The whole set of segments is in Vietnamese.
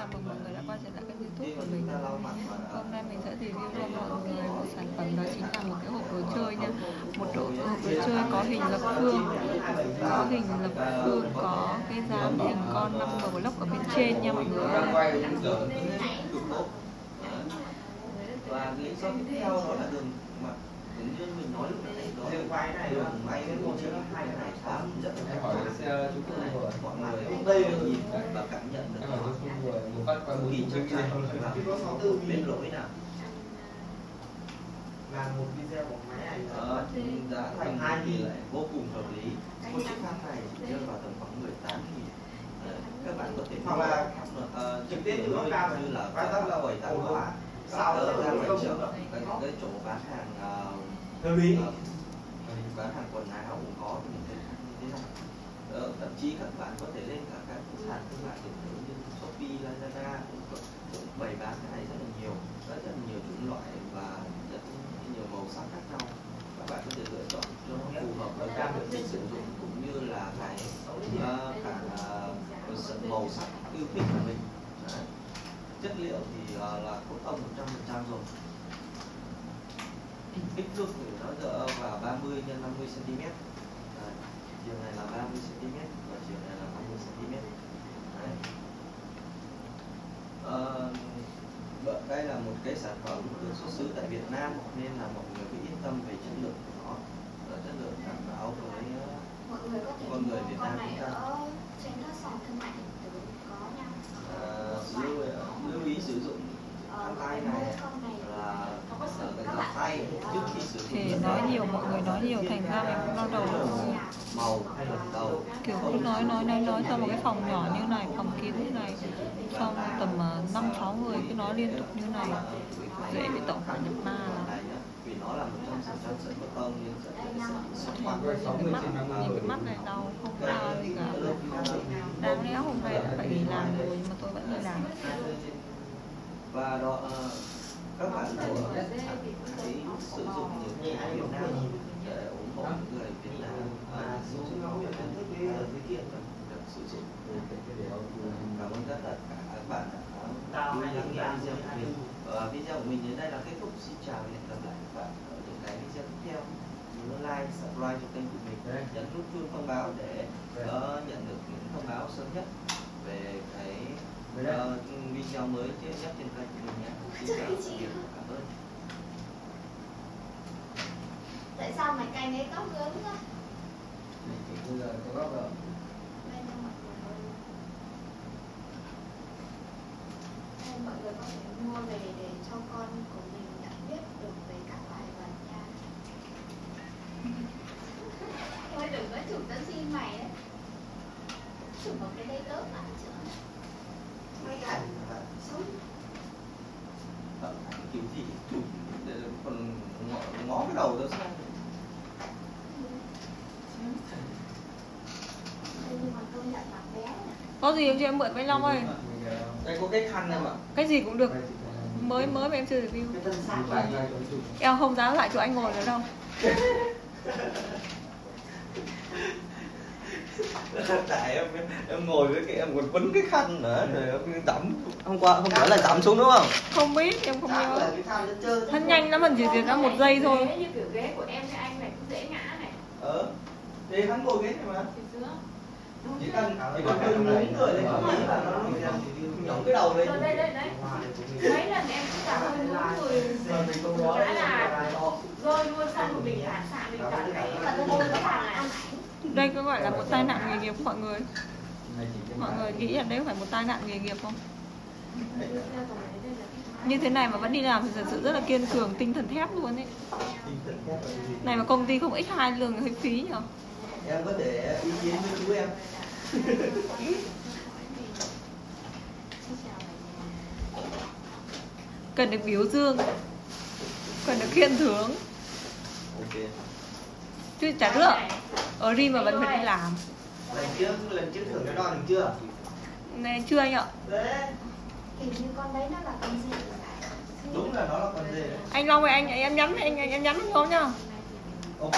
chào mừng mọi người đã quay trở lại kênh YouTube của mình. Hôm nay mình sẽ review cho mọi người một sản phẩm, đó chính là một cái hộp đồ chơi nha. Một hộp đồ chơi có hình lập phương, có cái dáng hình con 5M block ở bên trên nha mọi người. Và lý do tiếp theo đó là đường mà giống như mình nói lúc nãy đó, đường quay này đường máy cái một trên hai cái này khá rất là mọi người hôm đây nhìn và cảm nhận được một phát qua kỳ chắc chắn và bên lỗi nào là một video của máy ảnh giá thành hai thì lại vô cùng hợp lý. Một chiếc khăn này rơi vào tầm khoảng 18.000. Các bạn có thể hoặc là trực tiếp từ nó cao như là các quầy tạp hóa sau đó ra ngoài chợ, cái chỗ bán hàng hợp lý, bán hàng quần áo cũng có những cái như thế này. Thậm chí các bạn có thể lên cả các sàn thương mại điện tử như Shopee, Lazada cũng bày bán cái này rất là nhiều chủng loại và rất nhiều màu sắc khác nhau. Các bạn có thể lựa chọn cho nó phù hợp với các mục sử dụng cũng như là cái màu sắc yêu thích của mình. Đấy. Chất liệu thì là cotton 100% rồi. Kích thước thì nó dựa vào 30 x 50 cm. Chiều này là 30 cm và chiều này là 50 cm. Đây là một cái sản phẩm được xuất xứ tại Việt Nam nên là mọi người cứ yên tâm về chất lượng của nó, chất lượng đảm bảo với con người Việt Nam chúng ta. Trên các sàn thương mại điện tử có nha. Lưu ý sử dụng khăn tay này là cái tay trước khi sử dụng. Thì nói nhiều, mọi người nói nhiều thành ra mình cũng đau đầu. Màu đầu kiểu cứ nói trong một cái phòng nhỏ như này, phòng kín như này, xong tầm 5-6 người cứ nói liên tục như này, dễ bị tẩu hỏa nhập ma lắm. Vì nó là 100% sợi cotton nên Nhìn cái mắt này đau không ra gì cả. Đáng lẽ hôm nay phải đi làm rồi nhưng mà tôi vẫn đi làm. Và đó các bạn hãy sử dụng những cái Việt Nam để ủng hộ người Việt Nam sử dụng sử dụng. Cảm ơn rất là các bạn đã lưu ý lắng nghe video của mình. Video của mình đến đây là kết thúc. Xin chào và hẹn gặp lại các bạn ở những cái video tiếp theo. Nhớ like, subscribe cho kênh của mình, nhấn nút chuông thông báo để nhận được những thông báo sớm nhất về cái video mới nhất trên kênh của mình nhé. Xin chào và cảm ơn. Tại sao mày cay lấy tóc gớm quá? Bây giờ có góc rồi. Mọi người có thể mua về để cho con của mình nhận biết được về các loài vật nha. Thôi đừng có chụp tao xin mày đấy. Chụp một cái đây lớn lắm chứ. Mấy ảnh sống. Kiểu gì chụp để còn ngó cái đầu tao sao? Nhưng mà tôi nhận mặt bé này. Có gì không chị, em mượn với Long ơi. Đây có cái khăn em ạ. Cái gì cũng được. Mới mà em chưa review. Em không dám lại chỗ anh ngồi nữa đâu. Tại em ngồi với cái em còn quấn cái khăn nữa rồi em tắm hôm bữa là tắm xuống đúng không? Không biết, em không nhớ. Thân nhanh lắm, mình chỉ ra 1 giây thôi. Như kiểu ghế của em với anh này cũng dễ ngã này. Thì hắn ngồi ghế này mà. Chỉ cần nhún người lên không nghĩ là nó nhõng cái đầu lên. Đây. Mấy lần em cũng cả hơi nhún người đã là rơi luôn, xong mình phản xạ mình cảm thấy là môi nó là Đây có gọi là một tai nạn nghề nghiệp mọi người. Mọi người nghĩ là đấy phải một tai nạn nghề nghiệp không? Như thế này mà vẫn đi làm thì thật sự rất là kiên cường, tinh thần thép luôn ấy. Này mà công ty không X2 lương hơi phí nhỉ? Em có thể ý kiến với chú em. Cần được biểu dương, cần được khen thưởng. Ok. Chứ chả được. Ở đi mà vẫn phải đi làm. lần trước thưởng cái đo được chưa? Này chưa anh ạ. Hình như con đấy nó là con gì? Đúng là nó là con gì? Anh Long ơi, em nhắn em nhắn cho nhá. Ok.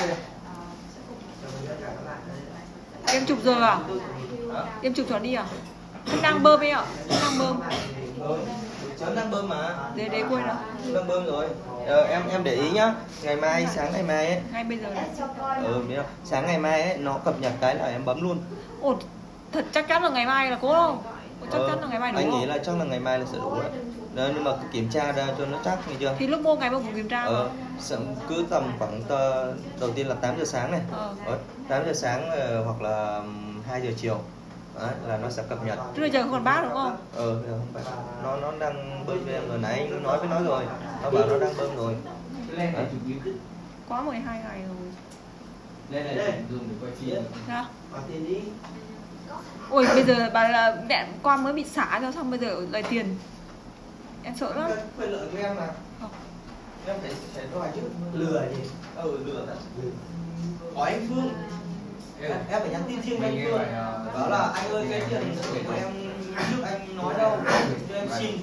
Em chụp rồi à? Em chụp cho đi à? Không đang bơm ấy ạ. Đang bơm. Rồi, cháu đang bơm mà. Để quên đâu. Đang bơm rồi. Em để ý nhá. Ngày mai, sáng ngày mai ấy. Ngay bây giờ này. Biết không? Sáng ngày mai ấy, nó cập nhật cái là em bấm luôn. Ồ, thật chắc chắn là ngày mai là cố không? Chắc chắn là ngày mai đủ anh không? nghĩ là chắc là ngày mai là sẽ đủ đấy. Đó, nhưng mà cứ kiểm tra ra cho nó chắc, nghe chưa? Thì lúc mua ngày mua kiểm tra mà. Cứ tầm khoảng đầu tiên là 8 giờ sáng này. 8 giờ sáng hoặc là 2 giờ chiều. Đấy, là nó sẽ cập nhật. Chứ bây giờ không còn bác đúng không? Bây giờ không phải. Nó đang bơm với em rồi, nãy anh nói với nó rồi. Nó bảo nó đang bơm rồi. Quá 12 ngày rồi. Đây. Dùng để quay phim. Sao? Có tiền đi. Ôi bây giờ bà là mẹ con mới bị xả cho xong bây giờ đòi tiền. Em sợ lắm. Quyền lợi của em mà. Không. Em phải đòi chứ. Lừa gì? Lừa đó. Hỏi anh Phương. Em phải nhắn tin riêng với anh Phương. Bảo là anh ơi cái tiền của em trước anh nói đâu cho em xin.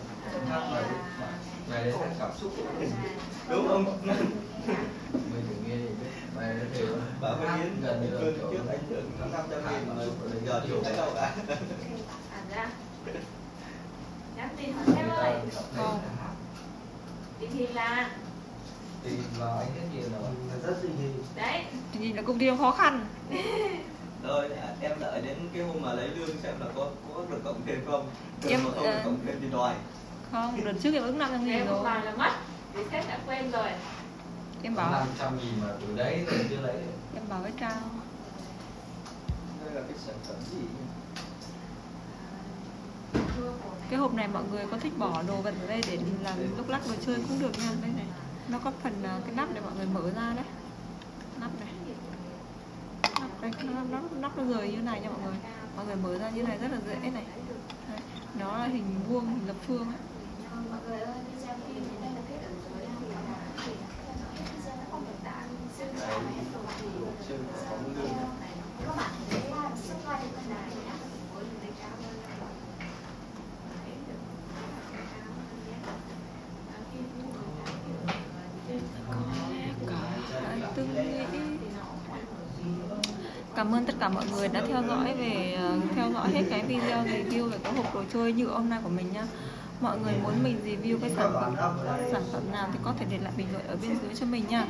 Mày đấy cảm xúc. Đúng không? Mày thử nghe đi. Mày đã thử Bảo với Yến gần như là trước anh thưởng 500.000 mà giờ chưa thấy đâu cả. Nhắn tin hỏi em ơi. Không. Thì là thì vào anh rất nhiều rồi. Rất gì. đấy. Thì nhìn là công ty nó khó khăn. Rồi em đợi đến cái hôm mà lấy lương xem là có được cộng thêm không. Em không cộng thêm thì đòi. Không, đợt trước em ứng 500.000 Em một rồi. vài là mất. Vì sếp đã quên rồi. Em bảo 500.000 mà từ đấy rồi chưa lấy. em bảo với Trang. Đây là cái sản phẩm gì? Cái hộp này mọi người có thích bỏ đồ vật vào đây để làm lúc lắc đồ chơi cũng được nha. Đây này. Nó có phần cái nắp để mọi người mở ra đấy. Nắp này. Nắp nó rời như này nha mọi người. Mọi người mở ra như này rất là dễ này. Đấy. Nó là hình vuông, hình lập phương ấy. Cảm ơn tất cả mọi người đã theo dõi hết cái video review về cái hộp đồ chơi nhựa hôm nay của mình nha. Mọi người muốn mình review cái sản phẩm nào thì có thể để lại bình luận ở bên dưới cho mình nha.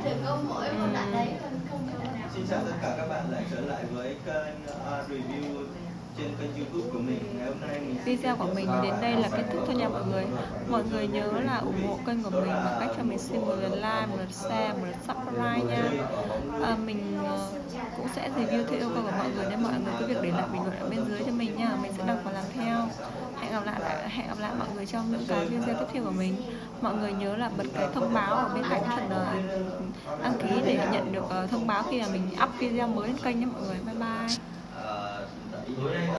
Xin chào tất cả các bạn lại trở lại với kênh review trên kênh YouTube của mình. Ngày hôm nay video của mình đến đây là kết thúc thôi nha mọi người. Mọi người nhớ là ủng hộ kênh của mình bằng cách cho mình xin một lượt like, một lượt share, một lượt subscribe nha. Mình cũng sẽ review theo yêu cầu của mọi người nên mọi người cứ việc để lại bình luận ở bên dưới cho mình nha. Mình sẽ đọc và làm theo. Hẹn gặp lại mọi người trong những cái video tiếp theo của mình. Mọi người nhớ là bật cái thông báo ở bên cạnh phần đăng ký để nhận được thông báo khi mà mình up video mới lên kênh nhé mọi người. Bye bye.